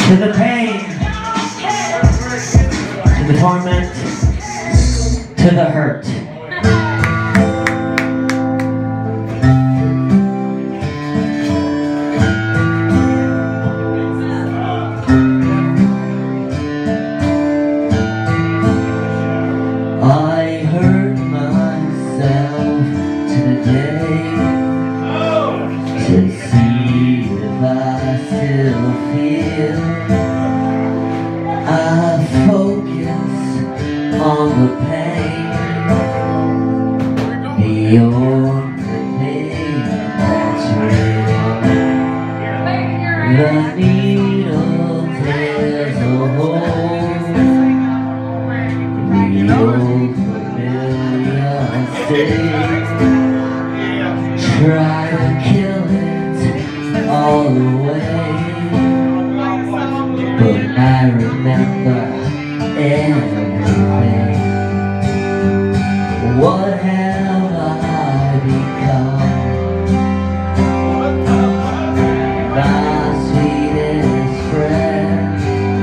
To the pain, to the torment, to the hurt. I hurt myself today to see if I still feel. I focus on the pain, the only thing that's real. The needle tears a hole, the old familiar state. Try to kill it all away, but I remember everything. What have I become? My sweetest friend.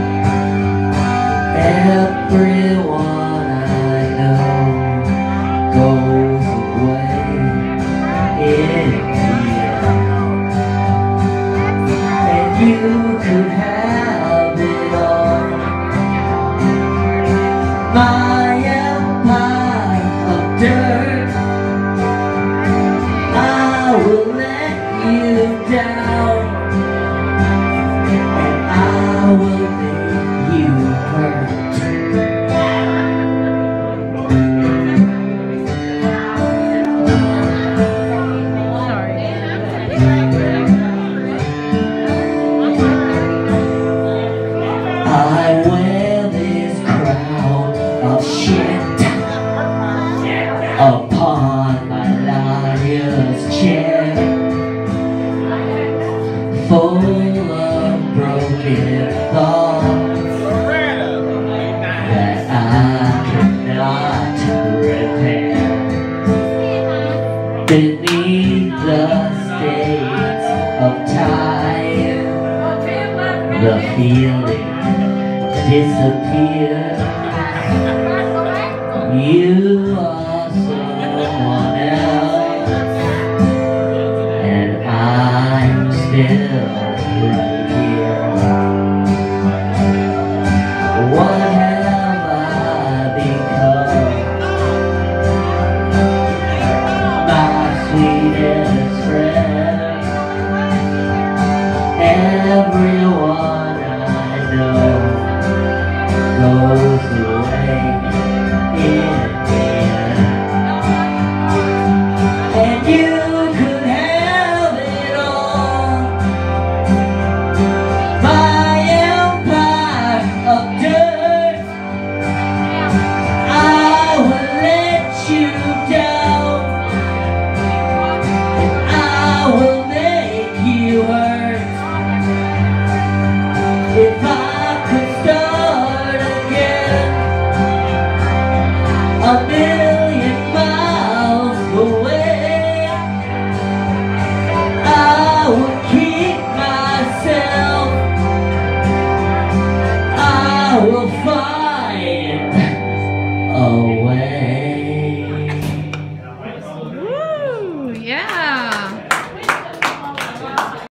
Everyone I know goes away in the end, and you could have it all. My empire of dirt, I will let you down, and I will make you hurt. I wear this crown of shit upon my lawyer's chair, full of broken thoughts that I cannot repair. Beneath the stains of time, the feeling disappears. You are someone else, and I'm still here. What have I become? My sweetest friend. Every